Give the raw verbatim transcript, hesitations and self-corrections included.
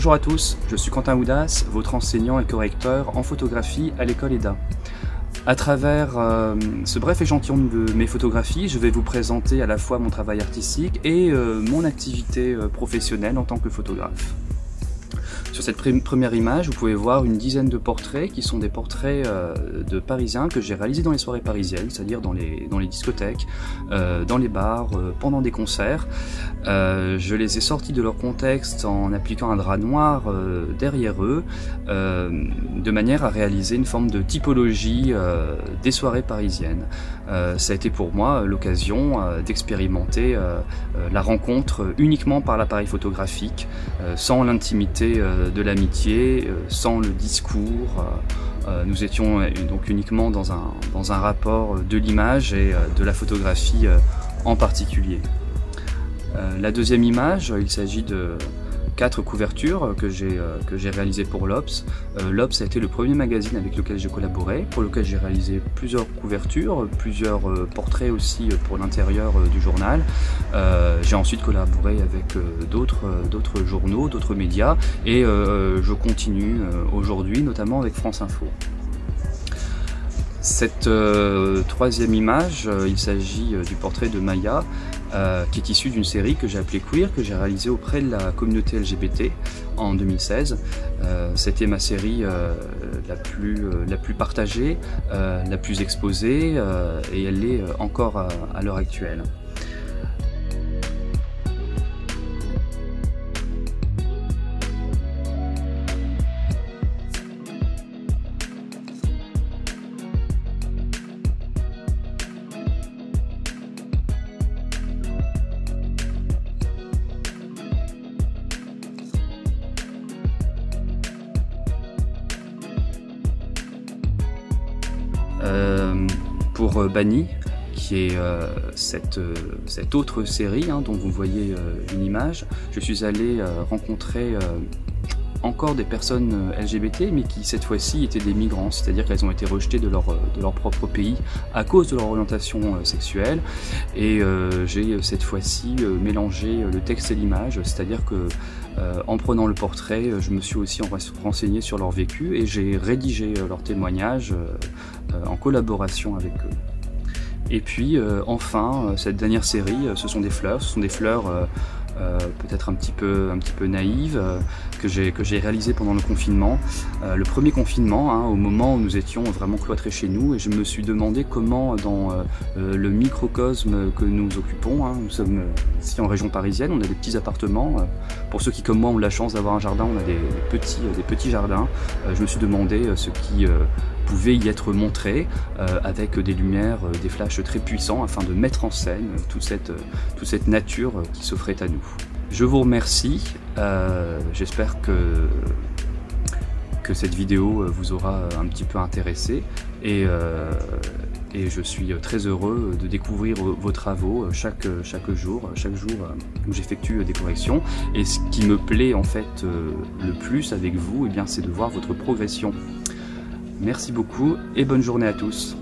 Bonjour à tous, je suis Quentin Oudas, votre enseignant et correcteur en photographie à l'école EDA. À travers euh, ce bref échantillon de mes photographies, je vais vous présenter à la fois mon travail artistique et euh, mon activité euh, professionnelle en tant que photographe. Sur cette première image, vous pouvez voir une dizaine de portraits qui sont des portraits euh, de Parisiens que j'ai réalisés dans les soirées parisiennes, c'est-à-dire dans les, dans les discothèques, euh, dans les bars, euh, pendant des concerts. Euh, je les ai sortis de leur contexte en appliquant un drap noir euh, derrière eux, euh, de manière à réaliser une forme de typologie euh, des soirées parisiennes. Euh, ça a été pour moi l'occasion euh, d'expérimenter euh, euh, la rencontre uniquement par l'appareil photographique, euh, sans l'intimité euh, de l'amitié, euh, sans le discours. Euh, nous étions donc uniquement dans un, dans un rapport de l'image et euh, de la photographie euh, en particulier. Euh, la deuxième image, il s'agit de quatre couvertures que j'ai euh, que j'ai réalisées pour l'Obs. Euh, L'Obs a été le premier magazine avec lequel j'ai collaboré, pour lequel j'ai réalisé plusieurs couvertures, plusieurs euh, portraits aussi pour l'intérieur euh, du journal. Euh, j'ai ensuite collaboré avec euh, d'autres euh, d'autres journaux, d'autres médias, et euh, je continue euh, aujourd'hui, notamment avec France Info. Cette euh, troisième image, euh, il s'agit euh, du portrait de Maya, euh, qui est issu d'une série que j'ai appelée Queer, que j'ai réalisée auprès de la communauté L G B T en deux mille seize. Euh, C'était ma série euh, la, plus, euh, la plus partagée, euh, la plus exposée, euh, et elle l'est encore à, à l'heure actuelle. Euh, pour Banni, qui est euh, cette, euh, cette autre série hein, dont vous voyez euh, une image, je suis allé euh, rencontrer euh, encore des personnes L G B T, mais qui cette fois-ci étaient des migrants, c'est-à-dire qu'elles ont été rejetées de leur, de leur propre pays à cause de leur orientation euh, sexuelle. Et euh, j'ai cette fois-ci euh, mélangé le texte et l'image, c'est-à-dire que euh, en prenant le portrait, je me suis aussi renseigné sur leur vécu et j'ai rédigé euh, leur témoignage euh, euh, en collaboration avec eux. Et puis euh, enfin, cette dernière série, ce sont des fleurs, ce sont des fleurs euh, Euh, peut-être un petit peu, un petit peu naïve, euh, que j'ai que j'ai réalisé pendant le confinement, euh, le premier confinement, hein, au moment où nous étions vraiment cloîtrés chez nous, et je me suis demandé comment dans euh, le microcosme que nous occupons, hein, nous sommes ici en région parisienne, on a des petits appartements, euh, pour ceux qui comme moi ont la chance d'avoir un jardin, on a des, des, petits, des petits jardins, euh, je me suis demandé euh, ce qui euh, pouvait y être montré euh, avec des lumières, euh, des flashs très puissants afin de mettre en scène euh, toute, cette, euh, toute cette nature euh, qui s'offrait à nous. Je vous remercie, euh, j'espère que, que cette vidéo vous aura un petit peu intéressé et, euh, et je suis très heureux de découvrir vos travaux chaque, chaque jour, chaque jour où j'effectue des corrections. Et ce qui me plaît en fait le plus avec vous, eh bien, c'est de voir votre progression. Merci beaucoup et bonne journée à tous.